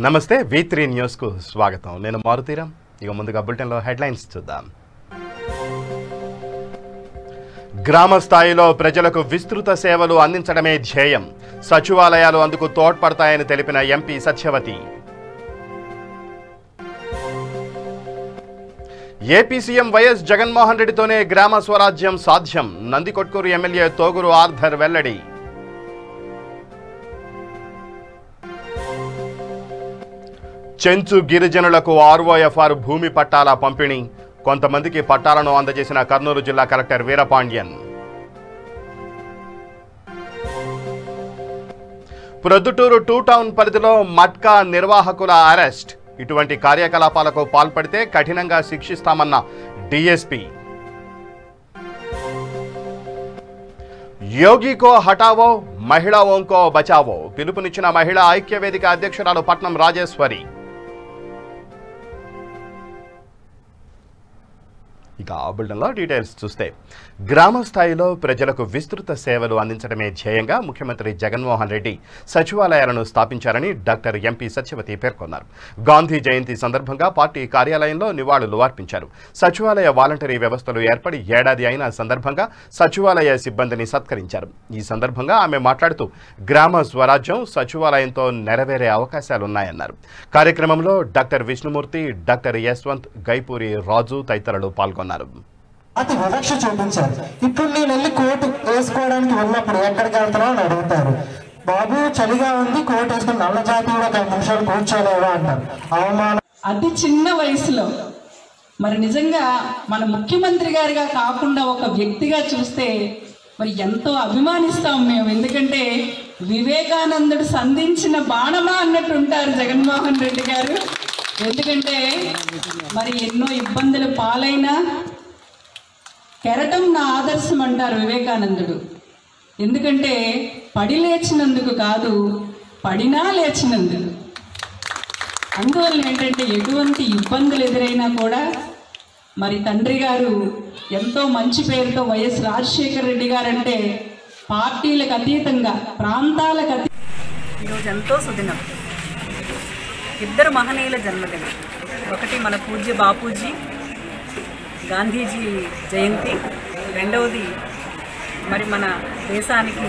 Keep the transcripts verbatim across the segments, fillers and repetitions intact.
నమస్తే V three news కు స్వాగతం. నేను మారుతీరామ్. ఇక ముందుగా బులెటిన్ లో హెడ్లైన్స్ చూద్దాం. గ్రామ స్థాయిలో ప్రజలకు విస్తృత సేవలు అందించడమే ధ్యేయం. సచివాలయాలు అందుకు తోడ్పడతాయని తెలిపిన MP Satyavathi. AP CM YS Jaganmohan రెడ్డితోనే గ్రామ స్వరాజ్యం సాధ్యం. నందికొట్కూరు ఎమ్మెల్యే తోగురు ఆర్థర్ వెల్లడి. చెంచు గిరిజనులకు ఆర్ఓఎఫ్ఆర్ భూమి పట్టాల పంపిణీ. కొంతమందికి పట్టాలను అందజేసిన కర్నూలు జిల్లా collector Veerapandian. Proddatur two town పరిధిలో మట్కా నిర్వాహకుల అరెస్ట్. ఇటువంటి కార్యకలాపాలకు పాల్పడితే కఠినంగా శిక్షిస్తామన్న డీఎస్పీ. యోగికో హటావో మహిళావోంకో బచావో పిలుపునిచ్చిన మహిళా ఐక్యవేదిక అధ్యక్షురాలు పట్నం రాజేశ్వరి. ఇక ఆ బులెటిన్లో డీటెయిల్స్ చూస్తే, గ్రామ స్థాయిలో ప్రజలకు విస్తృత సేవలు అందించడమే ధ్యేయంగా ముఖ్యమంత్రి జగన్మోహన్ రెడ్డి సచివాలయాలను స్థాపించారని డాక్టర్ ఎంపీ సత్యవతి పేర్కొన్నారు. గాంధీ జయంతి సందర్భంగా పార్టీ కార్యాలయంలో నివాళులు అర్పించారు. సచివాలయ వాలంటరీ వ్యవస్థలు ఏర్పడి ఏడాది అయిన సందర్భంగా సచివాలయ సిబ్బందిని సత్కరించారు. ఈ సందర్భంగా ఆమె మాట్లాడుతూ గ్రామ స్వరాజ్యం సచివాలయంతో నెరవేరే అవకాశాలున్నాయన్నారు. కార్యక్రమంలో డాక్టర్ విష్ణుమూర్తి, డాక్టర్ యశ్వంత్, గైపూరి రాజు తదితరులు పాల్గొన్నారు. అతి వివక్ష చూపించారు. ఇప్పుడు నేను వెళ్ళి కోటు వేసుకోవడానికి వెళ్ళినప్పుడు ఎక్కడికి వెళ్తారో అని అడుగుతారు. బాబు చలిగా ఉంది, కోటు వేసుకుని నల్ల జాతి కూడా ఒక నిమిషాలు కూర్చోలేవా అంటారు. అవమానం. అతి చిన్న వయసులో మరి నిజంగా మన ముఖ్యమంత్రి గారిగా కాకుండా ఒక వ్యక్తిగా చూస్తే మరి ఎంతో అభిమానిస్తాం మేము. ఎందుకంటే వివేకానందుడు సంధించిన బాణమా అన్నట్టు ఉంటారు జగన్మోహన్ రెడ్డి గారు. ఎందుకంటే మరి ఎన్నో ఇబ్బందుల పాలైనా కెరటం నా ఆదర్శం అంటారు వివేకానందుడు. ఎందుకంటే పడి లేచినందుకు కాదు, పడినా లేచినందుకు. అందువల్ల ఏంటంటే ఎటువంటి ఇబ్బందులు ఎదురైనా కూడా మరి తండ్రి గారు ఎంతో మంచి పేరుతో వైఎస్ రాజశేఖర రెడ్డి గారు అంటే పార్టీలకు అతీతంగా, ప్రాంతాలకు అతీ ఈరోజు ఎంతో సుదినం. ఇద్దరు మహనీయుల జన్మదినం. ఒకటి మన పూజ్య బాపూజీ గాంధీజీ జయంతి, రెండవది మరి మన దేశానికి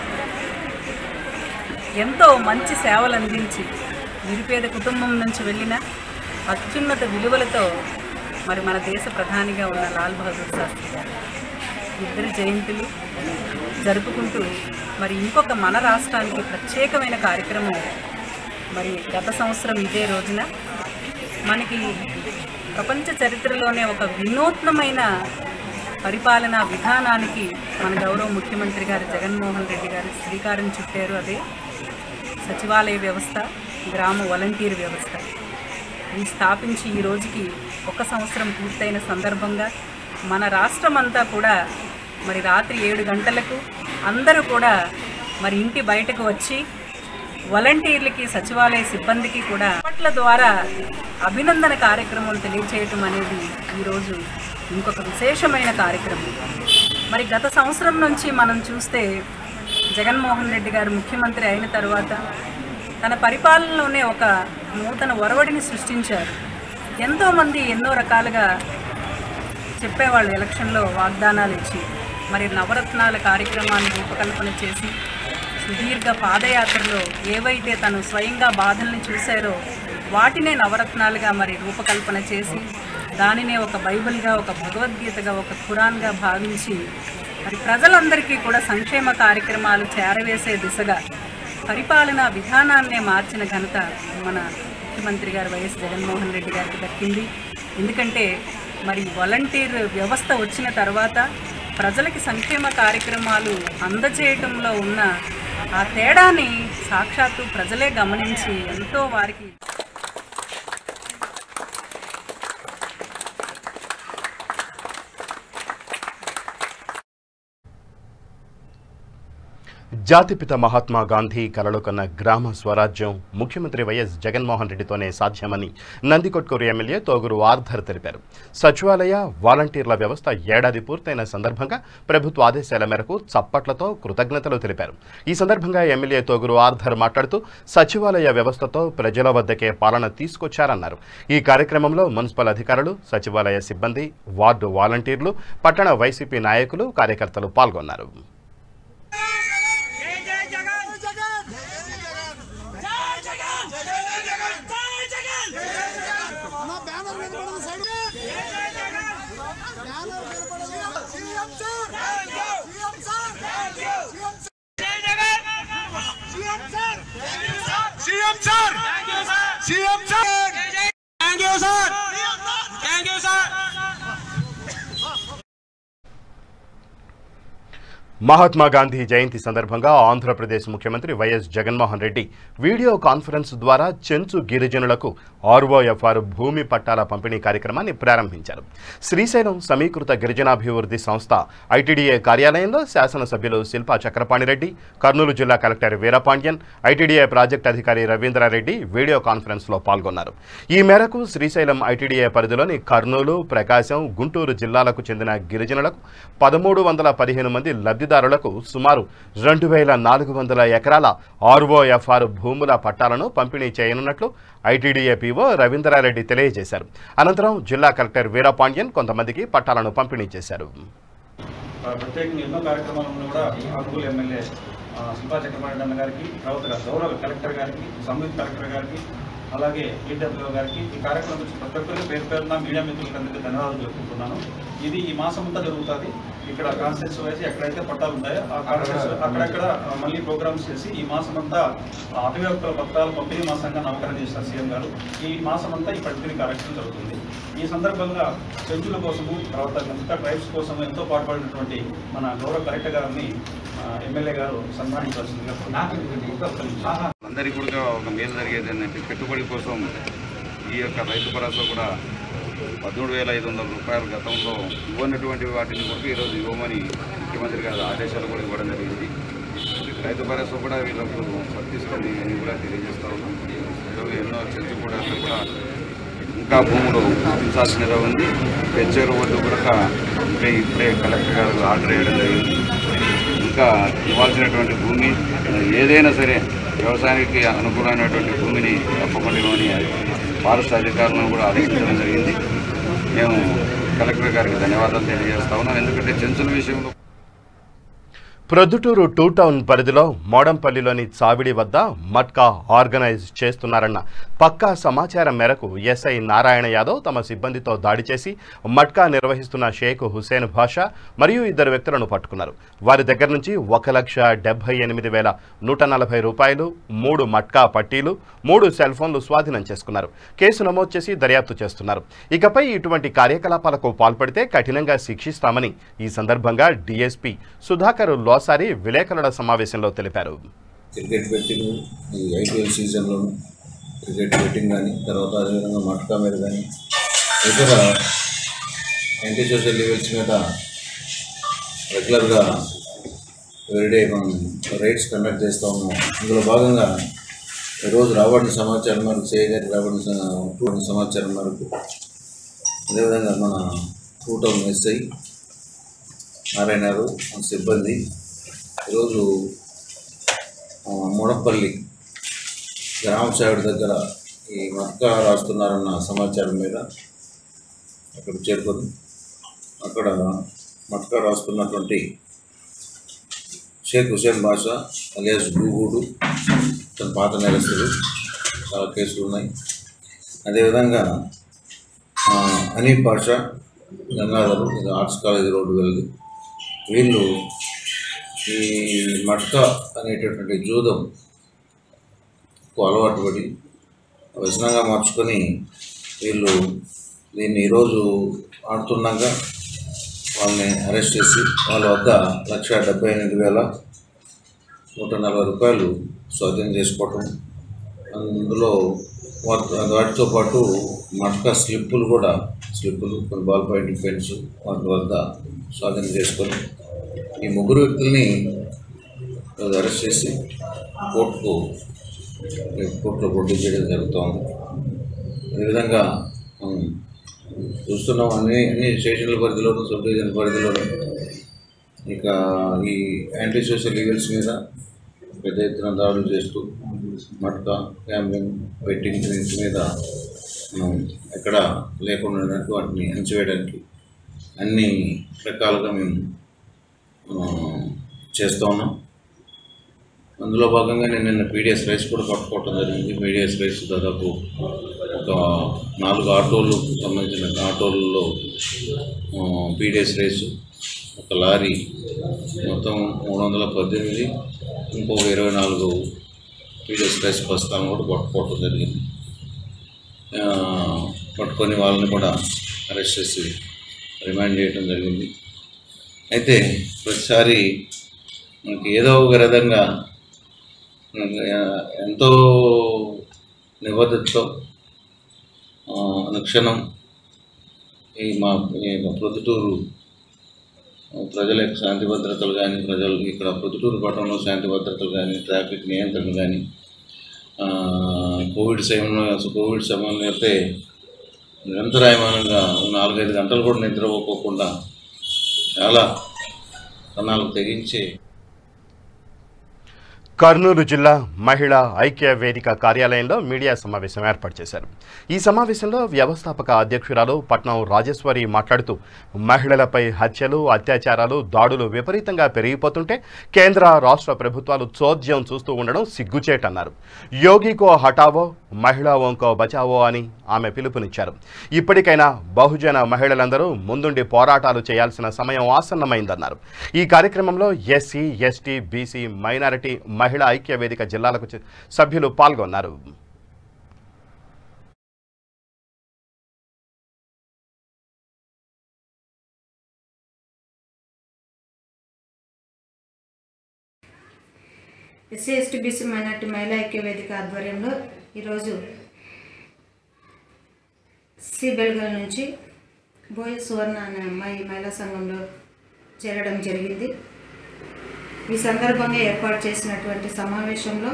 ఎంతో మంచి సేవలు అందించి నిరుపేద కుటుంబం నుంచి వెళ్ళిన అత్యున్నత విలువలతో మరి మన దేశ ప్రధానిగా ఉన్న లాల్ బహదూర్ శాస్త్రి గారు ఇద్దరు జయంతులు జరుపుకుంటూ మరి ఇంకొక మన రాష్ట్రానికి ప్రత్యేకమైన కార్యక్రమం మరి గత సంవత్సరం ఇదే రోజున మనకి ప్రపంచ చరిత్రలోనే ఒక వినూత్నమైన పరిపాలనా విధానానికి మన గౌరవ ముఖ్యమంత్రి గారు జగన్మోహన్ రెడ్డి గారు శ్రీకారం చుట్టారు. అదే సచివాలయ వ్యవస్థ, గ్రామ వాలంటీర్ వ్యవస్థ. ఈ స్థాపించి ఈ రోజుకి ఒక సంవత్సరం పూర్తయిన సందర్భంగా మన రాష్ట్రం అంతా కూడా మరి రాత్రి ఏడు గంటలకు అందరూ కూడా మరి ఇంటి బయటకు వచ్చి వాలంటీర్లకి, సచివాలయ సిబ్బందికి కూడా పట్ల ద్వారా అభినందన కార్యక్రమం తెలియచేయటం అనేది ఈరోజు ఇంకొక విశేషమైన కార్యక్రమం. మరి గత సంవత్సరం నుంచి మనం చూస్తే జగన్మోహన్ రెడ్డి గారు ముఖ్యమంత్రి అయిన తర్వాత తన పరిపాలనలోనే ఒక నూతన ఒరవడిని సృష్టించారు. ఎంతోమంది ఎన్నో రకాలుగా చెప్పేవాళ్ళు, ఎలక్షన్లో వాగ్దానాలు ఇచ్చి మరి నవరత్నాల కార్యక్రమాన్ని రూపకల్పన చేసి సుదీర్ఘ పాదయాత్రలో ఏవైతే తను స్వయంగా బాధల్ని చూశారో వాటినే నవరత్నాలుగా మరి రూపకల్పన చేసి దానినే ఒక బైబిల్గా, ఒక భగవద్గీతగా, ఒక ఖురాన్గా భావించి మరి ప్రజలందరికీ కూడా సంక్షేమ కార్యక్రమాలు చేరవేసే దిశగా పరిపాలనా విధానాన్నే మార్చిన ఘనత మన ముఖ్యమంత్రి గారు వైఎస్ జగన్మోహన్ రెడ్డి గారికి దక్కింది. ఎందుకంటే మరి వాలంటీర్ వ్యవస్థ వచ్చిన తర్వాత ప్రజలకి సంక్షేమ కార్యక్రమాలు అందజేయటంలో ఉన్న ఆ తేడాని సాక్షాత్తు ప్రజలే గమనించి ఎంతో వారికి జాతిపిత మహాత్మా గాంధీ కలలు కన్న గ్రామ స్వరాజ్యం ముఖ్యమంత్రి వైఎస్ జగన్మోహన్ రెడ్డితోనే సాధ్యమని నందికొట్కూరు ఎమ్మెల్యే తోగురు ఆర్థర్ తెలిపారు. సచివాలయ వాలంటీర్ల వ్యవస్థ ఏడాది పూర్తయిన సందర్భంగా ప్రభుత్వ ఆదేశాల మేరకు చప్పట్లతో కృతజ్ఞతలు తెలిపారు. ఈ సందర్భంగా ఎమ్మెల్యే తోగురు ఆర్థర్ మాట్లాడుతూ సచివాలయ వ్యవస్థతో ప్రజల వద్దకే పాలన తీసుకొచ్చారన్నారు. ఈ కార్యక్రమంలో మున్సిపల్ అధికారులు, సచివాలయ సిబ్బంది, వార్డు వాలంటీర్లు, పట్టణ వైసీపీ నాయకులు, కార్యకర్తలు పాల్గొన్నారు. CM sir CM sir thank you sir thank you sir. Mahatma Gandhi Jayanti సందర్భంగా ఆంధ్రప్రదేశ్ ముఖ్యమంత్రి YS Jaganmohan Reddy video conference ద్వారా చెంచు గిరిజనులకు ఆర్ఓఎఫ్ఆర్ భూమి పట్టాల పంపిణీ కార్యక్రమాన్ని ప్రారంభించారు. శ్రీశైలం సమీకృత గిరిజనాభివృద్ధి సంస్థ ఐటీడీఏ కార్యాలయంలో శాసనసభ్యులు శిల్పా చక్రపాణిరెడ్డి, కర్నూలు జిల్లా కలెక్టర్ వీరపాండ్యన్, ఐటీడీఏ ప్రాజెక్టు అధికారి రవీంద్రారెడ్డి వీడియో కాన్ఫరెన్స్లో పాల్గొన్నారు. ఈ మేరకు శ్రీశైలం ఐటీడీఏ పరిధిలోని కర్నూలు, ప్రకాశం, గుంటూరు జిల్లాలకు చెందిన గిరిజనులకు పదమూడు వందల పదిహేను మంది లబ్ధిదారులకు సుమారు రెండు వేల నాలుగు వందల ఎకరాల ఆర్ఓఎఫ్ఆర్ భూముల పట్టాలను పంపిణీ చేయనున్నట్లు ఐటీడీఏ పీఓ రవీంద్రారెడ్డి తెలియజేశారు. అనంతరం జిల్లా కలెక్టర్ వీరపాండ్యన్ కొంతమందికి పట్టాలను పంపిణీ చేశారు. ప్రత్యేకంగా ఎన్నో కార్యక్రమాలను కూడా ఆంధ్రూలు ఎమ్మెల్యే శిల్పా చక్రపాణి అన్న గారికి, తర్వాత గౌరవ కలెక్టర్ గారికి, సంబంధిత కలెక్టర్ గారికి, అలాగే ఈడబ్ల్యూ గారికి ఈ కార్యక్రమం వచ్చి ప్రతి ఒక్కరికి పేరు పేరున మీడియా మిత్రులకు అందరికీ ధన్యవాదాలు చెప్పుకుంటున్నాను. ఇది ఈ మాసం అంతా జరుగుతుంది. ఇక్కడ కాన్స్టెన్స్ వేసి ఎక్కడైతే పట్టాలు ఉంటాయో ఆ కాన్స్టెన్స్ అక్కడక్కడ మళ్ళీ ప్రోగ్రామ్స్ చేసి ఈ మాసం అంతా అటవీ హక్కుల పత్రాలు పంపిణీ మాసంగా నామకరణం చేస్తారు సీఎం గారు. ఈ మాసం అంతా ఈ పంపిణీ కార్యక్రమం జరుగుతుంది. ఈ సందర్భంగా చెంచుల కోసము, తర్వాత మిగతా ట్రైబ్స్ కోసము ఎంతో పాటుపడినటువంటి మన గౌరవ కలెక్టర్ గారిని ఎమ్మెల్యే గారు సన్మానించాల్సిందిగా. అందరికీ కూడా ఒక మేలు జరిగేది ఏంటంటే పెట్టుబడి కోసం ఈ యొక్క రైతు భరోసా కూడా పదమూడు వేల ఐదు వందల రూపాయలు గతంలో ఇవ్వనటువంటి వాటిని కూడా ఈరోజు ఇవ్వమని ముఖ్యమంత్రి గారు ఆదేశాలు కూడా ఇవ్వడం జరిగింది. రైతు భరోసా కూడా వీళ్ళకు వర్తిస్తుంది అని కూడా తెలియజేస్తా ఉన్నాం. ఈరోజు ఎన్నో చెట్లు కూడా కూడా ఇంకా భూములు గుర్తించాల్సినది ఉంది. పెంచేరు వద్ద కూడా ఇంకా ఇప్పుడే కలెక్టర్ గారు ఆర్డర్ వేయడం జరిగింది. ఇంకా ఇవ్వాల్సినటువంటి భూమి ఏదైనా సరే వ్యవసాయానికి అనుకూలమైనటువంటి భూమిని తప్పకుండా ఇవ్వని ఫారెస్ట్ అధికారులను కూడా ఆదేశించడం జరిగింది. మేము కలెక్టర్ గారికి ధన్యవాదాలు తెలియజేస్తా ఉన్నాం. ఎందుకంటే చెంచుల విషయంలో ప్రొద్దుటూరు టూ టౌన్ పరిధిలో మోడంపల్లిలోని చావిడి వద్ద మట్కా ఆర్గనైజ్ చేస్తున్నారన్న పక్కా సమాచారం మేరకు ఎస్ఐ నారాయణ యాదవ్ తమ సిబ్బందితో దాడి చేసి మట్కా నిర్వహిస్తున్న షేక్ హుసేన్ భాషా మరియు ఇద్దరు వ్యక్తులను పట్టుకున్నారు. వారి దగ్గర నుంచి ఒక లక్ష డెబ్బై ఎనిమిది వేల నూట నలభై రూపాయలు, మూడు మట్కా పట్టీలు, మూడు సెల్ ఫోన్లు స్వాధీనం చేసుకున్నారు. కేసు నమోదు చేసి దర్యాప్తు చేస్తున్నారు. ఇకపై ఇటువంటి కార్యకలాపాలకు పాల్పడితే కఠినంగా శిక్షిస్తామని ఈ సందర్భంగా డీఎస్పీ సుధాకర్ లోసారి విలేకరుల సమావేశంలో తెలిపారు. క్రికెట్ బెట్టింగ్, ఈ ఐపీఎల్ సీజన్లోను క్రికెట్ బెట్టింగ్ కానీ, తర్వాత అదేవిధంగా మట్కా మీద కానీ, ఇతర యాంటీ సోషల్ లెవెల్స్ మీద రెగ్యులర్గా ఎవ్రీడే మనం రైడ్స్ కండక్ట్ చేస్తూ ఉన్నాం. ఇందులో భాగంగా ఈరోజు రాబడిన సమాచారం మేరకు సిఐ గారికి రాబడిన సమాచారం మేరకు అదేవిధంగా మన టూ టౌన్ ఎస్ఐ నారాయణ గారు సిబ్బంది ఈరోజు మోడంపల్లి గ్రామ సేవడి దగ్గర ఈ మట్కా రాస్తున్నారన్న సమాచారం మీద అక్కడికి చేరుకొని అక్కడ మట్కా రాస్తున్నటువంటి షేక్ హుసేన్ బాషా అలియాస్ గూగూడు, తన పాత నేరస్తులు, చాలా కేసులు ఉన్నాయి. అదేవిధంగా అనీఫ్ బాషా, గంగాధరు, ఇది ఆర్ట్స్ కాలేజీ రోడ్డు వెళ్ళి వీళ్ళు ఈ మట్కా అనేటటువంటి జూదం అలవాటు పడి వ్యసనంగా మార్చుకొని వీళ్ళు దీన్ని ఈరోజు ఆడుతున్నాగా వాళ్ళని అరెస్ట్ చేసి వాళ్ళ వద్ద లక్ష డెబ్బై ఎనిమిది వేల నూట నలభై రూపాయలు స్వాధీనం చేసుకోవటం, అందులో వాటితో పాటు మట్కా స్లిప్పులు కూడా స్లిప్పులు కొన్ని బాల్ పాయింట్ పెన్స్ వాటి వద్ద స్వాధీనం చేసుకొని ఈ ముగ్గురు వ్యక్తుల్ని ఈరోజు అరెస్ట్ చేసి కోర్టుకు కోర్టులో ప్రొడ్యూస్ చేయడం జరుగుతోంది. అదేవిధంగా మనం చూస్తున్నాం అన్ని అన్ని స్టేషన్ల పరిధిలోనూ సబ్ డివిజన్ పరిధిలోనూ ఇక ఈ యాంటీ సోషల్ ఈవెంట్స్ మీద పెద్ద ఎత్తున దాడులు చేస్తూ మట్కా క్యాంపింగ్ బెట్టింగ్ డ్రింక్స్ మీద మనం ఎక్కడ లేకుండా వాటిని అణచివేయడానికి అన్ని రకాలుగా మేము చేస్తూ ఉన్నాం. అందులో భాగంగా నేను నిన్న పీడిఎస్ రైస్ కూడా పట్టుకోవటం జరిగింది. పీడిఎస్ రైస్ దాదాపు ఒక నాలుగు ఆటోలు సంబంధించిన ఆటోలలో పీడిఎస్ రైసు, ఒక లారీ మొత్తం మూడు వందల పద్దెనిమిది ఇంకొక ఇరవై నాలుగు పీడిఎస్ రైస్ బస్తాలను కూడా పట్టుకోవటం జరిగింది. పట్టుకొని వాళ్ళని కూడా అరెస్ట్ చేసి రిమాండ్ చేయడం జరిగింది. అయితే ప్రతిసారి మనకి ఏదో ఒక విధంగా ఎంతో నిబద్ధతతో అనుక్షణం ఈ మా ప్రొద్దుటూరు ప్రజల యొక్క శాంతి భద్రతలు కానీ, ప్రజలు ఇక్కడ ప్రొద్దుటూరు పట్టణంలో శాంతి భద్రతలు కానీ, ట్రాఫిక్ నియంత్రణ కానీ, కోవిడ్ సమయంలో కోవిడ్ సమయంలో అయితే నిరంతరాయమానంగా నాలుగైదు గంటలు కూడా నిద్రపోకుండా చాలా ప్రణాళిక తెగించి కర్నూలు జిల్లా మహిళా ఐక్య వేదిక కార్యాలయంలో మీడియా సమావేశం ఏర్పాటు చేశారు. ఈ సమావేశంలో వ్యవస్థాపక అధ్యక్షురాలు పట్నం రాజేశ్వరి మాట్లాడుతూ మహిళలపై హత్యలు, అత్యాచారాలు, దాడులు విపరీతంగా పెరిగిపోతుంటే కేంద్ర రాష్ట్ర ప్రభుత్వాలు చోద్యం చూస్తూ ఉండడం సిగ్గుచేటన్నారు. యోగికో హటావో మహిళావోంకో బచావో అని ఆమె పిలుపునిచ్చారు. ఇప్పటికైనా బహుజన మహిళలందరూ ముందుండి పోరాటాలు చేయాల్సిన సమయం ఆసన్నమైందన్నారు. ఈ కార్యక్రమంలో ఎస్సీ, ఎస్టీ, బీసీ, మైనారిటీ మహిళా ఐక్య వేదిక జిల్లాలకు సభ్యులు పాల్గొన్నారు. ఎస్సీ, ఎస్టీ, బీసీ, మైనారిటీ మహిళా ఐక్య వేదిక ఆధ్వర్యంలో ఈరోజు సి బెల్గల్ నుంచి బోయ సువర్ణ అనే అమ్మాయి మహిళా సంఘంలో చేరడం జరిగింది. ఈ సందర్భంగా ఏర్పాటు చేసినటువంటి సమావేశంలో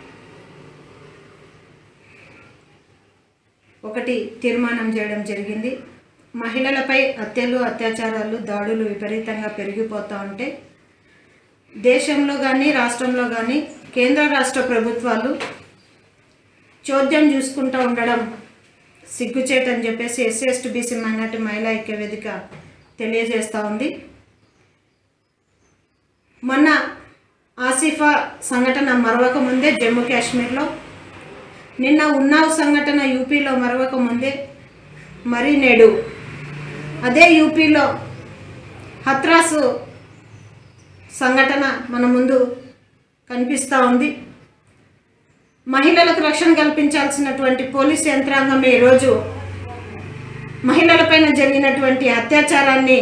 ఒకటి తీర్మానం చేయడం జరిగింది. మహిళలపై హత్యలు, అత్యాచారాలు, దాడులు విపరీతంగా పెరిగిపోతూ ఉంటే దేశంలో కానీ రాష్ట్రంలో కానీ కేంద్ర రాష్ట్ర ప్రభుత్వాలు చోద్యం చూసుకుంటూ ఉండడం సిగ్గుచేటని చెప్పేసి ఎస్సీ, ఎస్టీ, బీసీ, మైనారిటీ మహిళా ఐక్య వేదిక తెలియజేస్తూ ఉంది. మొన్న ఆసిఫా సంఘటన మరవక ముందే జమ్మూ కాశ్మీర్లో, నిన్న ఉన్నావ్ సంఘటన యూపీలో మరవక ముందే, మరి నేడు అదే యూపీలో హత్రాసు సంఘటన మన ముందు కనిపిస్తూ ఉంది. మహిళలకు రక్షణ కల్పించాల్సినటువంటి పోలీస్ యంత్రాంగం ఈరోజు మహిళలపైన జరిగినటువంటి అత్యాచారాన్ని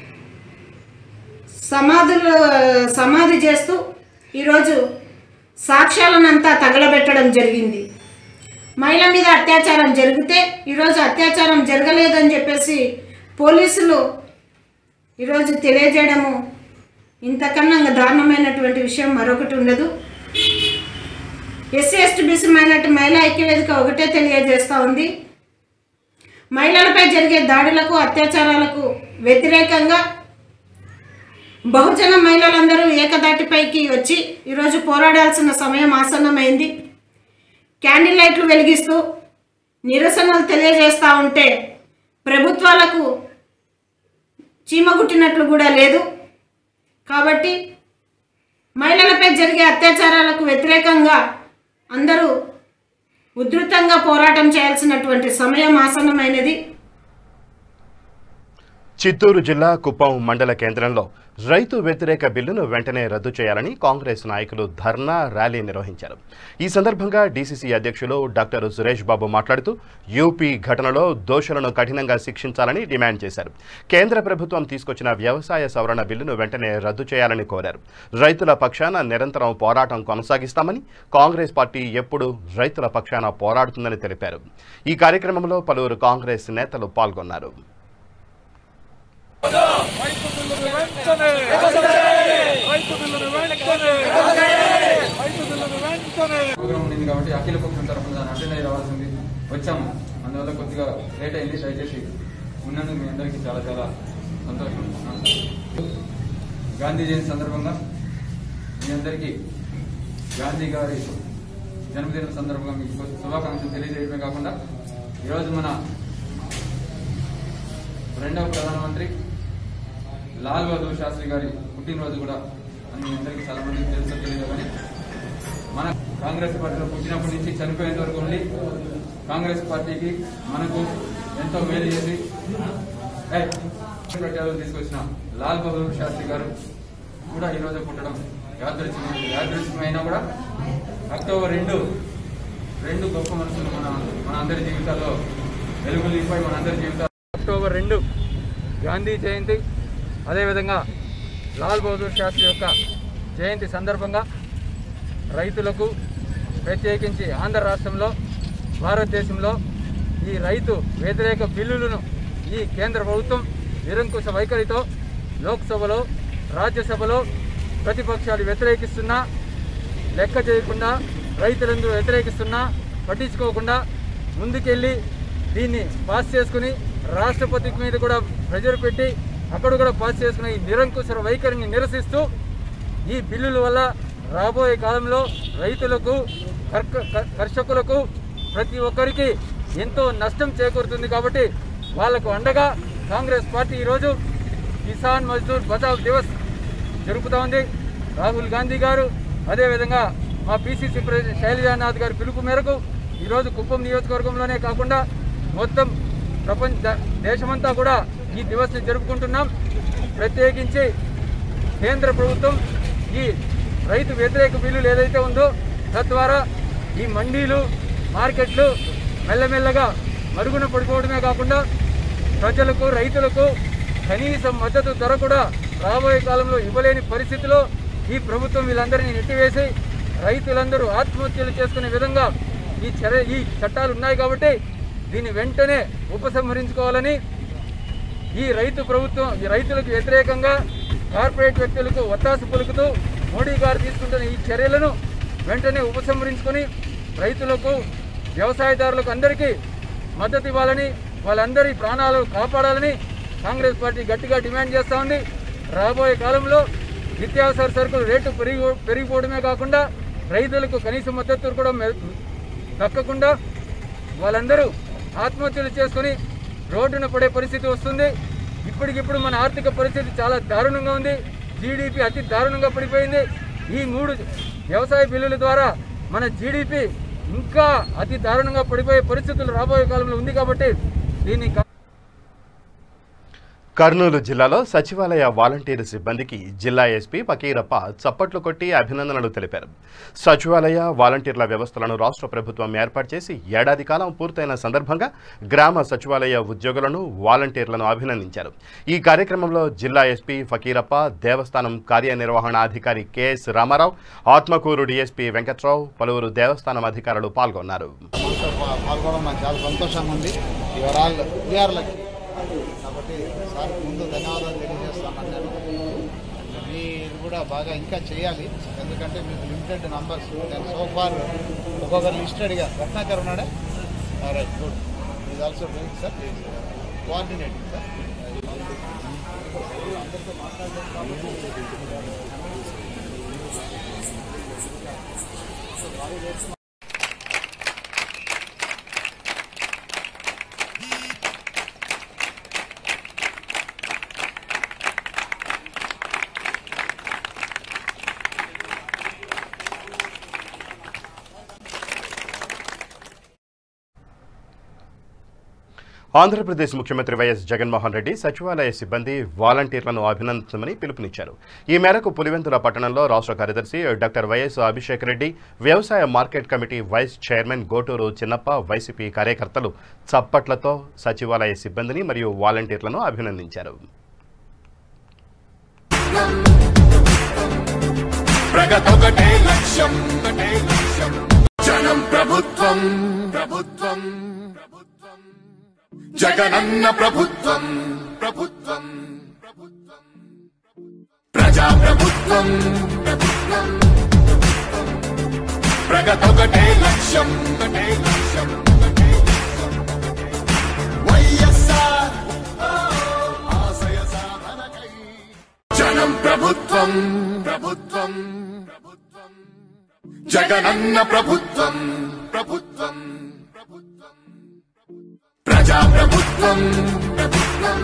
సమాధులు సమాధి చేస్తూ ఈరోజు సాక్ష్యాలనంతా తగలబెట్టడం జరిగింది. మహిళ మీద అత్యాచారం జరిగితే ఈరోజు అత్యాచారం జరగలేదని చెప్పేసి పోలీసులు ఈరోజు తెలియజేయడము ఇంతకన్నా దారుణమైనటువంటి విషయం మరొకటి ఉండదు. ఎస్సీ, ఎస్టీ, బీసీ, మైనారిటీ మహిళా ఐక్య వేదిక ఒకటే తెలియజేస్తూ ఉంది. మహిళలపై జరిగే దాడులకు, అత్యాచారాలకు వ్యతిరేకంగా బహుజన మహిళలందరూ ఏకదాటిపైకి వచ్చి ఈరోజు పోరాడాల్సిన సమయం ఆసన్నమైంది. క్యాండిల్ లైట్లు వెలిగిస్తూ నిరసనలు తెలియజేస్తూ ఉంటే ప్రభుత్వాలకు చీమగుట్టినట్లు కూడా లేదు. కాబట్టి మహిళలపై జరిగే అత్యాచారాలకు వ్యతిరేకంగా అందరూ ఉధృతంగా పోరాటం చేయాల్సినటువంటి సమయం ఆసన్నమైనది. చిత్తూరు జిల్లా కుప్పం మండల కేంద్రంలో రైతు వ్యతిరేక బిల్లును వెంటనే రద్దు చేయాలని కాంగ్రెస్ నాయకులు ధర్నా ర్యాలీ నిర్వహించారు. ఈ సందర్భంగా డీసీసీ అధ్యక్షులు డాక్టర్ సురేష్ బాబు మాట్లాడుతూ యూపీ ఘటనలో దోషులను కఠినంగా శిక్షించాలని డిమాండ్ చేశారు. కేంద్ర ప్రభుత్వం తీసుకొచ్చిన వ్యవసాయ సవరణ బిల్లును వెంటనే రద్దు చేయాలని కోరారు. రైతుల పక్షాన నిరంతరం పోరాటం కొనసాగిస్తామని, కాంగ్రెస్ పార్టీ ఎప్పుడూ రైతుల పక్షాన పోరాడుతుందని తెలిపారు. ఈ కార్యక్రమంలో పలువురు కాంగ్రెస్ నేతలు పాల్గొన్నారు. రైతు బిల్లును వెంటనే రైతు బిల్లును వెంటనే ప్రోగ్రామ్ ఉంది కాబట్టి అఖిల పక్షం తరఫున దాన్ని అటెండ్ అయ్యి రావాల్సింది వచ్చాము. అందువల్ల కొద్దిగా లేట్ అయింది. దయచేసి ఉన్నందుకు మీ అందరికీ చాలా చాలా సంతోషం. గాంధీ జయంతి సందర్భంగా మీ అందరికీ గాంధీ గారి జన్మదినం సందర్భంగా మీకు శుభాకాంక్షలు తెలియజేయడమే కాకుండా ఈరోజు మన రెండవ ప్రధానమంత్రి లాల్ బహదూర్ శాస్త్రి గారి పుట్టినరోజు కూడా అని మీ అందరికీ చాలా మందికి తెలుసు తెలియదు. కానీ మన కాంగ్రెస్ పార్టీలో పుట్టినప్పటి నుంచి చనిపోయేంత వరకు ఉండి కాంగ్రెస్ పార్టీకి మనకు ఎంతో మేలు చేసి ప్రచారం తీసుకొచ్చిన లాల్ బహదూర్ శాస్త్రి గారు కూడా ఈరోజు పుట్టడం యాదృచ్ఛికం యాదృచ్ఛికమైనా కూడా అక్టోబర్ రెండు రెండు గొప్ప మనుషులు మన మన అందరి జీవితాల్లో వెలుగులు నింపాయి. మన అందరి జీవితాలు అక్టోబర్ రెండు గాంధీ జయంతి, అదేవిధంగా లాల్ బహదూర్ శాస్త్రి యొక్క జయంతి సందర్భంగా రైతులకు ప్రత్యేకించి ఆంధ్ర రాష్ట్రంలో భారతదేశంలో ఈ రైతు వ్యతిరేక బిల్లులను ఈ కేంద్ర ప్రభుత్వం నిరంకుశ వైఖరితో లోక్సభలో రాజ్యసభలో ప్రతిపక్షాలు వ్యతిరేకిస్తున్నా లెక్క చేయకుండా రైతులందరూ వ్యతిరేకిస్తున్నా పట్టించుకోకుండా ముందుకెళ్ళి దీన్ని పాస్ చేసుకుని రాష్ట్రపతి మీద కూడా ప్రెజర్ పెట్టి అక్కడ కూడా పాస్ చేసుకున్న ఈ నిరంకుశ వైఖరిని నిరసిస్తూ ఈ బిల్లుల వల్ల రాబోయే కాలంలో రైతులకు కర్షకులకు ప్రతి ఒక్కరికి ఎంతో నష్టం చేకూరుతుంది. కాబట్టి వాళ్లకు అండగా కాంగ్రెస్ పార్టీ ఈరోజు కిసాన్ మజ్దూర్ బచావ్ దివస్ జరుపుతూ ఉంది. రాహుల్ గాంధీ గారు అదేవిధంగా మా పిసిసి ప్రెసిడెంట్ శైలజానాథ్ గారి పిలుపు మేరకు ఈరోజు కుప్పం నియోజకవర్గంలోనే కాకుండా మొత్తం ప్రపంచ దేశమంతా కూడా ఈ దివస్ని జరుపుకుంటున్నాం. ప్రత్యేకించి కేంద్ర ప్రభుత్వం ఈ రైతు వ్యతిరేక బిల్లులు ఏదైతే ఉందో తద్వారా ఈ మండీలు మార్కెట్లు మెల్లమెల్లగా మరుగున పడిపోవడమే కాకుండా ప్రజలకు రైతులకు కనీస మద్దతు ధర కూడా రాబోయే కాలంలో ఇవ్వలేని పరిస్థితిలో ఈ ప్రభుత్వం వీళ్ళందరినీ నెట్టివేసి రైతులందరూ ఆత్మహత్యలు చేసుకునే విధంగా ఈ చర్య ఈ చట్టాలు ఉన్నాయి. కాబట్టి దీన్ని వెంటనే ఉపసంహరించుకోవాలని ఈ రైతు ప్రభుత్వం ఈ రైతులకు వ్యతిరేకంగా కార్పొరేట్ వ్యక్తులకు ఒత్తాసు పలుకుతూ మోడీ గారు తీసుకుంటున్న ఈ చర్యలను వెంటనే ఉపసంహరించుకొని రైతులకు వ్యవసాయదారులకు అందరికీ మద్దతు ఇవ్వాలని వాళ్ళందరి ప్రాణాలు కాపాడాలని కాంగ్రెస్ పార్టీ గట్టిగా డిమాండ్ చేస్తూ ఉంది. రాబోయే కాలంలో నిత్యావసర సరుకులు రేటు పెరిగి పెరిగిపోవడమే కాకుండా రైతులకు కనీస మద్దతు కూడా దక్కకుండా వాళ్ళందరూ ఆత్మహత్యలు చేసుకుని రోడ్డున పడే పరిస్థితి వస్తుంది. ఇప్పటికిప్పుడు మన ఆర్థిక పరిస్థితి చాలా దారుణంగా ఉంది. జీడిపి అతి దారుణంగా పడిపోయింది. ఈ మూడు వ్యవసాయ బిల్లుల ద్వారా మన జీడిపి ఇంకా అతి దారుణంగా పడిపోయే పరిస్థితులు రాబోయే కాలంలో ఉంది. కాబట్టి దీన్ని కర్నూలు జిల్లాలో సచివాలయ వాలంటీర్ సిబ్బందికి జిల్లా ఎస్పీ పకీరప్ప చప్పట్లు కొట్టి అభినందనలు తెలిపారు. సచివాలయ వాలంటీర్ల వ్యవస్థలను రాష్ట్ర ప్రభుత్వం ఏర్పాటు చేసి ఏడాది కాలం పూర్తయిన సందర్భంగా గ్రామ సచివాలయ ఉద్యోగులను వాలంటీర్లను అభినందించారు. ఈ కార్యక్రమంలో జిల్లా ఎస్పీ ఫకీరప్ప, దేవస్థానం కార్యనిర్వహణాధికారి కెఎస్ రామారావు, ఆత్మకూరు డిఎస్పీ వెంకట్రావు, పలువురు దేవస్థానం అధికారులు పాల్గొన్నారు. కాబట్టి సార్ ముందు ధన్యవాదాలు తెలియజేస్తామని నేను మీరు కూడా బాగా ఇంకా చేయాలి. ఎందుకంటే మీకు లిమిటెడ్ నంబర్స్ నేను సోఫార్ ఒక్కొక్కరు లిస్ట్ అడిగా. రత్నాకర్ ఉన్నాడే right good is also doing sir coordinating sir. అందరితో మాట్లాడుతున్నాము. ఆంధ్రప్రదేశ్ ముఖ్యమంత్రి వైఎస్ జగన్మోహన్ రెడ్డి సచివాలయ సిబ్బంది వాలంటీర్లను అభినందించమని పిలుపునిచ్చారు. ఈ మేరకు పులివెందుల పట్టణంలో రాష్ట్ర కార్యదర్శి డాక్టర్ వైఎస్ అభిషేక్ రెడ్డి, వ్యవసాయ market committee vice chairman Goturu Chinnappa, YCP కార్యకర్తలు చప్పట్లతో సచివాలయ సిబ్బందిని మరియు వాలంటీర్లను అభినందించారు. జగనన్న ప్రభుత్వం ప్రభుత్వం ప్రజా ప్రభుత్వం ప్రభుత్వం ప్రగతి ప్రగతొకటే లక్ష్యం ఒకటే లక్ష్యం ఒకటే లక్ష్యం వైఎస్ఆర్ ఆశయ సాధనకై జనం ప్రభుత్వం ప్రభుత్వం ప్రభుత్వం జగనన్న ప్రభుత్వం ప్రభుత్వం ప్రభుత్వం ప్రజా ప్రభుత్వం ప్రభుత్వం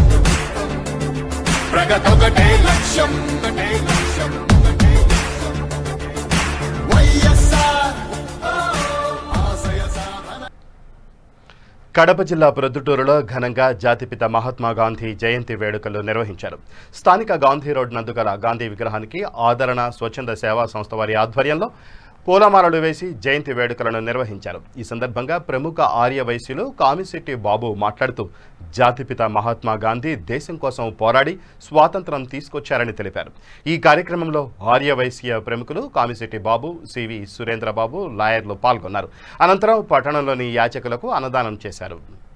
ప్రగతొకటే లక్ష్యం ఒకటే లక్ష్యం ఒకటే లక్ష్యం వైఎస్ఆర్ ఆశయ సాధన. కడప జిల్లా ప్రొద్దుటూరులో ఘనంగా జాతిపిత మహాత్మా గాంధీ జయంతి వేడుకలు నిర్వహించారు. స్థానిక గాంధీ రోడ్ నందు గల గాంధీ విగ్రహానికి ఆదరణ స్వచ్ఛంద సేవా సంస్థ వారి ఆధ్వర్యంలో పూలమాలలు వేసి జయంతి వేడుకలను నిర్వహించారు. ఈ సందర్భంగా ప్రముఖ ఆర్య వైశ్యులు కామిశెట్టి బాబు మాట్లాడుతూ జాతిపిత మహాత్మా గాంధీ దేశం కోసం పోరాడి స్వాతంత్రం తీసుకొచ్చారని తెలిపారు. ఈ కార్యక్రమంలో ఆర్య వైశ్య ప్రముఖులు కామిశెట్టి బాబు, సివి సురేంద్రబాబు, లాయర్లు పాల్గొన్నారు. అనంతరం పట్టణంలోని యాచకులకు అన్నదానం చేశారు.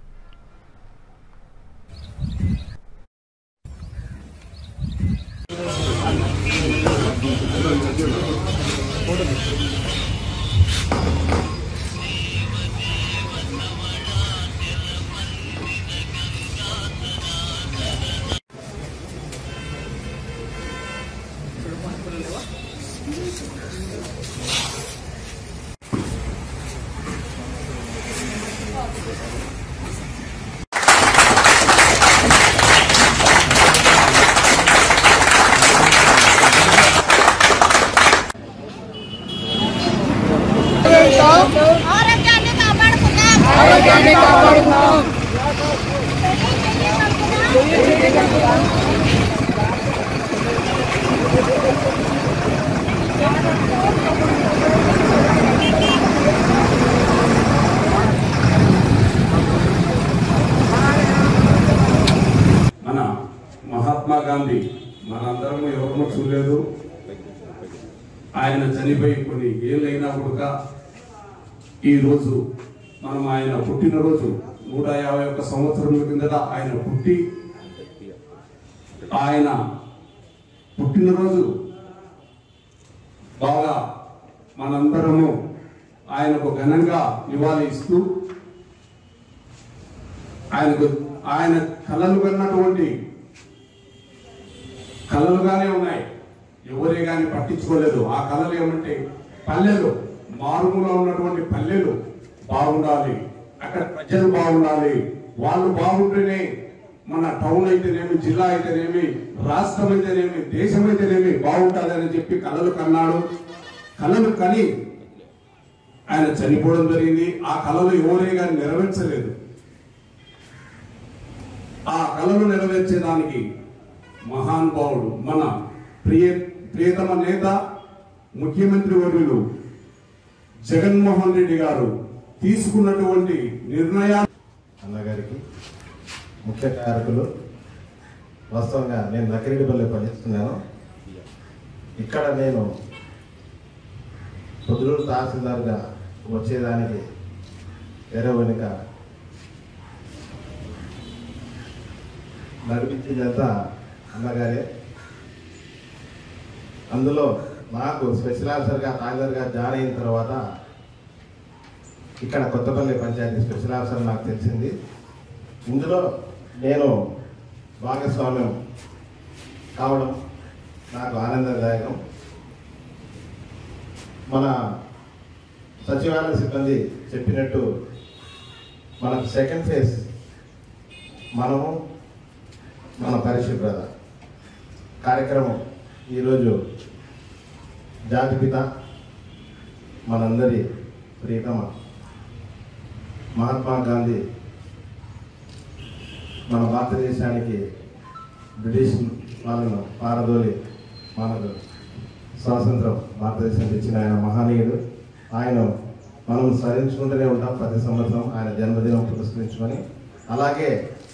మన మహాత్మా గాంధీ మనందరము ఎవరూ చూడలేదు. ఆయన చనిపోయి కొన్ని ఏళ్ళైనా కూడా ఈరోజు మనం ఆయన పుట్టినరోజు నూట యాభై ఒక్క సంవత్సరం కిందట ఆయన పుట్టి ఆయన పుట్టినరోజు బాగా మనందరము ఆయనకు ఘనంగా నివాళి ఇస్తూ ఆయనకు ఆయన కళలు కన్నటువంటి కళలుగానే ఉన్నాయి, ఎవరే కానీ పట్టించుకోలేదు. ఆ కళలు ఏమంటే పల్లెలు, మారుమూల ఉన్నటువంటి పల్లెలు బాగుండాలి, అక్కడ ప్రజలు బాగుండాలి, వాళ్ళు బాగుంటేనే మన టౌన్ అయితేనేమి, జిల్లా అయితేనేమి, రాష్ట్రం అయితేనేమి, దేశం అయితేనేమి బాగుంటుందని చెప్పి కళలు కన్నాడు. కళలు కని ఆయన చనిపోవడం జరిగింది. ఆ కళలు ఎవరే కానీ నెరవేర్చలేదు. ఆ కళను నెరవేర్చేదానికి మహానుభావుడు మన ప్రియ ప్రియతమ నేత ముఖ్యమంత్రి వర్యులు జగన్మోహన్ రెడ్డి గారు తీసుకున్నటువంటి నిర్ణయాలు. అన్నగారికి ముఖ్య కారకులు. వాస్తవంగా నేను నకిరెడ్డిపల్లి పనిచేస్తున్నాను. ఇక్కడ నేను పొద్దులూరు తహసీల్దార్గా వచ్చేదానికి వేరే వెనుక నడిపించిందంతా అన్నగారే. అందులో నాకు స్పెషల్ ఆఫీసర్గా తహసీల్దార్గా జాయిన్ అయిన తర్వాత ఇక్కడ కొత్తపల్లి పంచాయతీ స్పెషల్ ఆఫీసర్ నాకు తెలిసింది. ఇందులో నేను భాగస్వామ్యం కావడం నాకు ఆనందదాయకం. మన సచివాలయ సిబ్బంది చెప్పినట్టు మనకు సెకండ్ ఫేజ్ మనము మన పరిశుభ్రత కార్యక్రమం ఈరోజు జాతిపిత మనందరి ప్రియతమ మహాత్మా గాంధీ మన భారతదేశానికి బ్రిటిష్ వాళ్ళను పారదోలి మనకు స్వాతంత్రం భారతదేశం తెచ్చిన ఆయన మహనీయుడు. ఆయన మనం స్మరించుకుంటూనే ఉంటాం ప్రతి సంవత్సరం ఆయన జన్మదినం పురస్కరించుకొని. అలాగే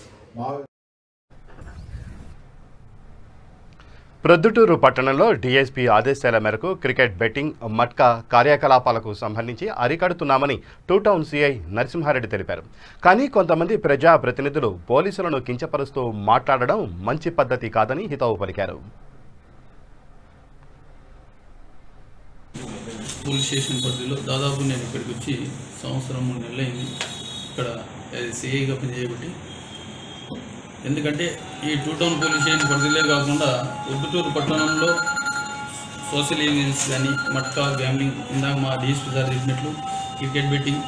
ప్రొద్దుటూరు పట్టణంలో డీఎస్పీ ఆదేశాల మేరకు క్రికెట్ బెట్టింగ్, మట్కా కార్యకలాపాలకు సంబంధించి అరికడుతున్నామని టూ టౌన్ సీఐ నరసింహారెడ్డి తెలిపారు. కానీ కొంతమంది ప్రజా ప్రతినిధులు పోలీసులను కించపరుస్తూ మాట్లాడడం మంచి పద్ధతి కాదని హితవు పలికారు. పోలీస్ స్టేషన్ పరిధిలో దాదాపు నేను ఇక్కడికి వచ్చి సంవత్సరం మూడు నెలలైంది ఇక్కడ సిఐగా పనిచేయబట్టి. ఎందుకంటే ఈ టూ టౌన్ పోలీస్ స్టేషన్ పరిధిలో కాకుండా ఉద్దుటూరు పట్టణంలో సోషల్ ఈవెంట్స్ కానీ మట్కా గ్యాంబ్లింగ్, ఇందాక మా డిఎస్పీ సార్ చెప్పినట్లు క్రికెట్ బెట్టింగ్,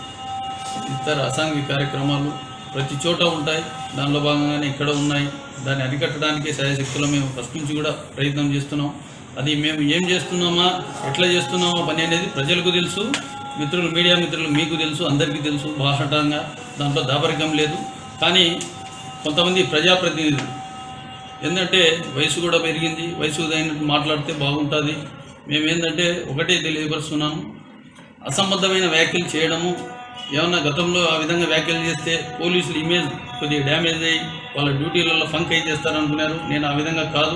ఇతర అసాంఘిక కార్యక్రమాలు ప్రతి చోట ఉంటాయి. దానిలో భాగంగానే ఇక్కడ ఉన్నాయి. దాన్ని అరికట్టడానికి శాయశక్తులు మేము ఫస్ట్ నుంచి కూడా ప్రయత్నం చేస్తున్నాం. అది మేము ఏం చేస్తున్నామా, ఎట్లా చేస్తున్నామా పని అనేది ప్రజలకు తెలుసు, మిత్రులు, మీడియా మిత్రులు మీకు తెలుసు, అందరికీ తెలుసు. బాహటంగా దాంట్లో దాపరికం లేదు. కానీ కొంతమంది ప్రజాప్రతినిధులు ఏంటంటే వయసు కూడా పెరిగింది, వయసు అయినట్టు మాట్లాడితే బాగుంటుంది. మేమేంటంటే ఒకటే తెలియపరుస్తున్నాము, అసంబద్ధమైన వ్యాఖ్యలు చేయడము, ఏమన్నా గతంలో ఆ విధంగా వ్యాఖ్యలు చేస్తే పోలీసులు ఇమేజ్ కొద్దిగా డ్యామేజ్ అయ్యి వాళ్ళ డ్యూటీలలో ఫంక్ అయి చేస్తారనుకున్నారు. నేను ఆ విధంగా కాదు.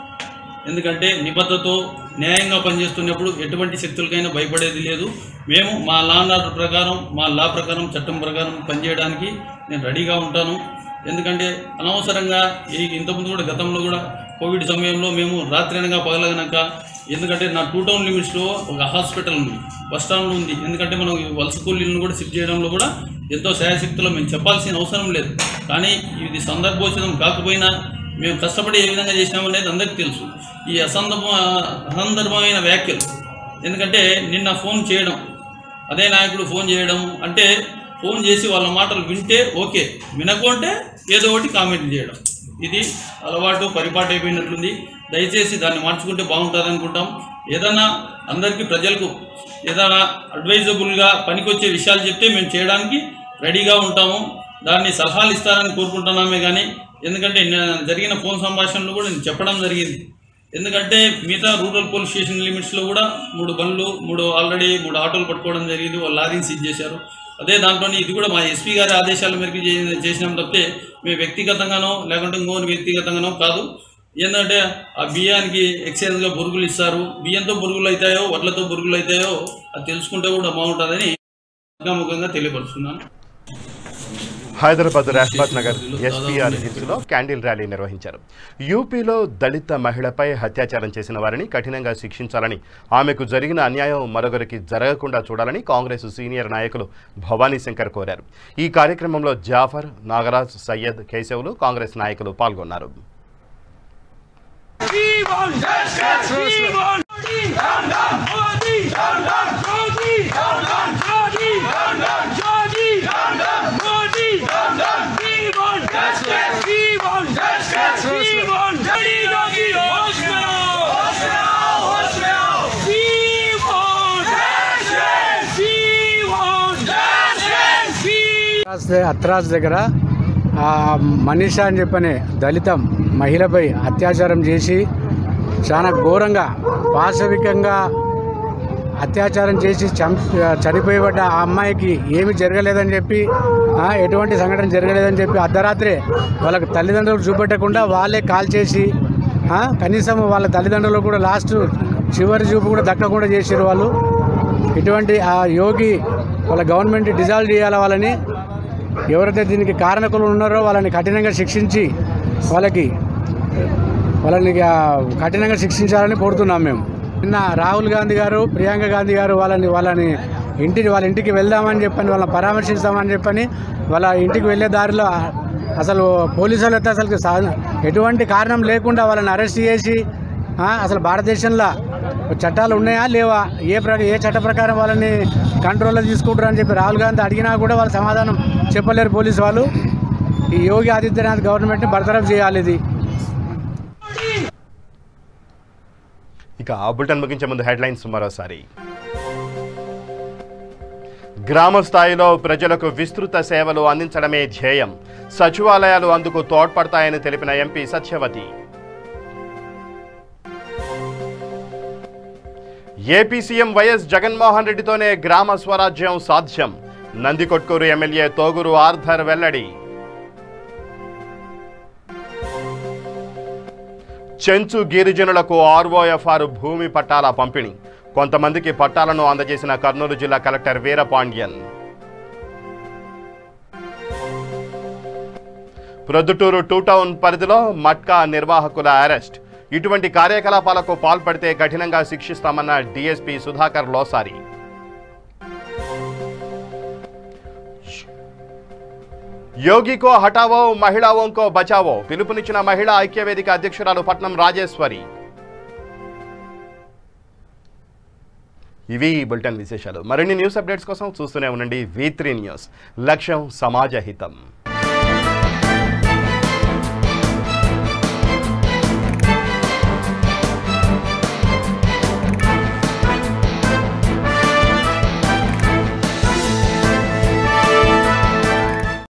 ఎందుకంటే నిబద్ధతతో న్యాయంగా పనిచేస్తున్నప్పుడు ఎటువంటి శక్తులకైనా భయపడేది లేదు. మేము మా లా అండ్ ఆర్డర్ ప్రకారం, మా లా ప్రకారం, చట్టం ప్రకారం పనిచేయడానికి నేను రెడీగా ఉంటాను. ఎందుకంటే అనవసరంగా ఈ ఇంతకుముందు కూడా గతంలో కూడా కోవిడ్ సమయంలో మేము రాత్రి అనగా పగలగనక, ఎందుకంటే నా టూ టౌన్ లిమిట్స్లో ఒక హాస్పిటల్ ఉంది, బస్ స్టాండ్ ఉంది. ఎందుకంటే మనం వలస కూలీలను కూడా షిఫ్ట్ చేయడంలో కూడా ఎంతో శాయశక్తిలో మేము చెప్పాల్సిన అవసరం లేదు. కానీ ఇది సందర్భోచితం కాకపోయినా మేము కష్టపడి ఏ విధంగా చేసినామనేది అందరికీ తెలుసు. ఈ అసందర్భ అసందర్భమైన వ్యాఖ్యలు, ఎందుకంటే నిన్న ఫోన్ చేయడం, అదే నాయకుడు ఫోన్ చేయడం అంటే ఫోన్ చేసి వాళ్ళ మాటలు వింటే ఓకే, వినకుంటే ఏదో ఒకటి కామెంట్ చేయడం, ఇది అలవాటు పరిపాటు అయిపోయినట్లుంది. దయచేసి దాన్ని మార్చుకుంటే బాగుంటుంది అనుకుంటాం. ఏదైనా అందరికీ ప్రజలకు ఏదైనా అడ్వైజబుల్గా పనికొచ్చే విషయాలు చెప్తే మేము చేయడానికి రెడీగా ఉంటాము. దాన్ని సలహాలు ఇస్తారని కోరుకుంటున్నామే కానీ, ఎందుకంటే జరిగిన ఫోన్ సంభాషణలు కూడా నేను చెప్పడం జరిగింది. ఎందుకంటే మిగతా రూరల్ పోలీస్ స్టేషన్ లిమిట్స్లో కూడా మూడు బండ్లు, మూడు ఆల్రెడీ మూడు ఆటోలు పట్టుకోవడం జరిగింది, వాళ్ళు లారీని సీజ్ చేశారు. అదే దాంట్లో ఇది కూడా మా ఎస్పీ గారి ఆదేశాల మేరకు చేసినాం తప్పితే మేము వ్యక్తిగతంగానో లేకుంటే ఇంకోని వ్యక్తిగతంగానో కాదు. ఏంటంటే ఆ బియ్యానికి ఎక్సైజ్గా బురుగులు ఇస్తారు, బియ్యంతో బురుగులు అవుతాయో వడ్లతో బురుగులు అవుతాయో అది తెలుసుకుంటే కూడా బాగుంటుందని ముఖంగా తెలియపరుస్తున్నాను. హైదరాబాద్ రహమత్ నగర్ ఎస్పీఆర్ హిల్స్లో క్యాండిల్ ర్యాలీ నిర్వహించారు. యూపీలో దళిత మహిళపై అత్యాచారం చేసిన వారిని కఠినంగా శిక్షించాలని, ఆమెకు జరిగిన అన్యాయం మరొకరికి జరగకుండా చూడాలని కాంగ్రెస్ సీనియర్ నాయకులు భవానీ శంకర్ కోరారు. ఈ కార్యక్రమంలో జాఫర్, నాగరాజ్, సయ్యద్, కేశవులు కాంగ్రెస్ నాయకులు పాల్గొన్నారు. అత్రాజ్ దగ్గర మనీషా అని చెప్పని దళిత మహిళపై అత్యాచారం చేసి చాలా ఘోరంగా పాశవికంగా అత్యాచారం చేసి చనిపోయబడ్డ ఆ అమ్మాయికి ఏమి జరగలేదని చెప్పి, ఎటువంటి సంఘటన జరగలేదని చెప్పి అర్ధరాత్రే వాళ్ళకి తల్లిదండ్రులు చూపెట్టకుండా వాళ్ళే కాల్ చేసి కనీసం వాళ్ళ తల్లిదండ్రులు కూడా లాస్ట్ చివరి చూపు కూడా దక్కకుండా చేసారు వాళ్ళు. ఇటువంటి ఆ యోగి వాళ్ళ గవర్నమెంట్ డిజాల్వ్ చేయాలి. వాళ్ళని ఎవరైతే దీనికి కారణకులు ఉన్నారో వాళ్ళని కఠినంగా శిక్షించి వాళ్ళకి వాళ్ళని కఠినంగా శిక్షించాలని కోరుతున్నాం మేము. నిన్న రాహుల్ గాంధీ గారు, ప్రియాంక గాంధీ గారు వాళ్ళని వాళ్ళని ఇంటిని వాళ్ళ ఇంటికి వెళ్దామని చెప్పని, వాళ్ళని పరామర్శిస్తామని చెప్పని వాళ్ళ ఇంటికి వెళ్ళే దారిలో అసలు పోలీసులు అయితే అసలు ఎటువంటి కారణం లేకుండా వాళ్ళని అరెస్ట్ చేసి అసలు భారతదేశంలో చట్టాలు ఉన్నాయా లేవా, ఏ ప్ర ఏ చట్ట ప్రకారం వాళ్ళని కంట్రోల్లో తీసుకుంటారు అని చెప్పి రాహుల్ గాంధీ అడిగినా కూడా వాళ్ళు సమాధానం చెప్పలేరు పోలీసు వాళ్ళు. ఈ యోగి ఆదిత్యనాథ్ గవర్నమెంట్ని బర్తరఫ్ చేయాలి. ఇది ఇక ఆ బులెటిన్ ముగించే ముందు హెడ్లైన్స్ మరోసారి. గ్రామ స్థాయిలో ప్రజలకు విస్తృత సేవలు అందించడమే ధ్యేయం, సచివాలయాలు అందుకు తోడ్పడతాయని తెలిపిన MP Satyavathi. AP CM YS Jaganmohan రెడ్డితోనే గ్రామ స్వరాజ్యం సాధ్యం, నందికొట్కూరు ఎమ్మెల్యే తోగురు ఆర్థర్ వెల్లడి. చెంచు గిరిజనులకు ఆర్ఓఎఫ్ఆర్ భూమి పట్టాల పంపిణీ, కొంతమందికి పట్టాలను అందజేసిన కర్నూలు జిల్లా collector Veerapandian. Proddatur two town పరిధిలో మట్కా నిర్వాహకుల అరెస్ట్, ఇటువంటి కార్యకలాపాలకు పాల్పడితే కఠినంగా శిక్షిస్తామన్న డీఎస్పీ సుధాకర్ లోసారి. యోగికో హటావో మహిళావోంకో బచావో పిలుపునిచ్చిన మహిళా ఐక్యవేదిక అధ్యక్షురాలు పట్నం రాజేశ్వరి. ఇవి బులెటిన్ విశేషాలు. మరిన్ని న్యూస్ అప్డేట్స్ కోసం చూస్తూనే ఉండండి వి త్రీ న్యూస్. లక్ష్యం సమాజ హితం.